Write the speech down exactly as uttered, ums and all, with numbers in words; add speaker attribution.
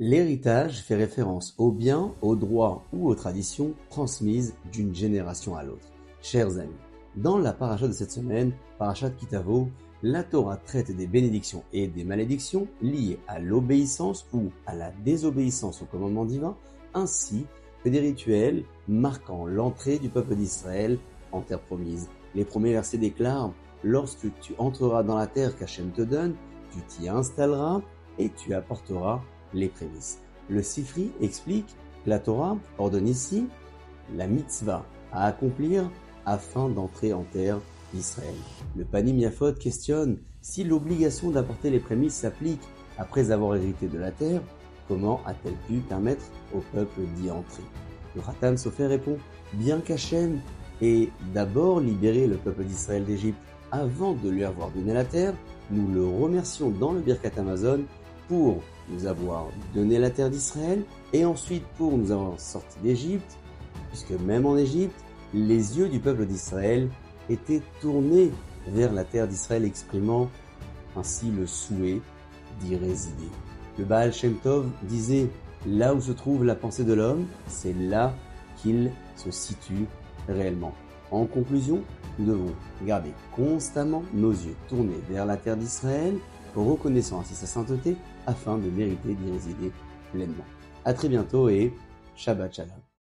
Speaker 1: L'héritage fait référence aux biens, aux droits ou aux traditions transmises d'une génération à l'autre. Chers amis, dans la paracha de cette semaine, Parashat Ki Tavo, la Torah traite des bénédictions et des malédictions liées à l'obéissance ou à la désobéissance au commandement divin, ainsi que des rituels marquant l'entrée du peuple d'Israël en terre promise. Les premiers versets déclarent « Lorsque tu entreras dans la terre qu'Hachem te donne, tu t'y installeras et tu apporteras les prémices. » Le Sifri explique que la Torah ordonne ici la mitzvah à accomplir afin d'entrer en terre d'Israël. Le Panim Yafot questionne si l'obligation d'apporter les prémices s'applique après avoir hérité de la terre, comment a-t-elle pu permettre au peuple d'y entrer? Le Khatan Sofer répond bien qu'Hachem ait d'abord libéré le peuple d'Israël d'Égypte avant de lui avoir donné la terre, nous le remercions dans le Birkat Hamazon pour nous avoir donné la terre d'Israël et ensuite pour nous avoir sortis d'Égypte, puisque même en Égypte, les yeux du peuple d'Israël étaient tournés vers la terre d'Israël, exprimant ainsi le souhait d'y résider. Le Baal Shem Tov disait « Là où se trouve la pensée de l'homme, c'est là qu'il se situe réellement ». En conclusion, nous devons garder constamment nos yeux tournés vers la terre d'Israël, reconnaissant ainsi sa sainteté afin de mériter d'y résider pleinement. À très bientôt et Shabbat Shalom.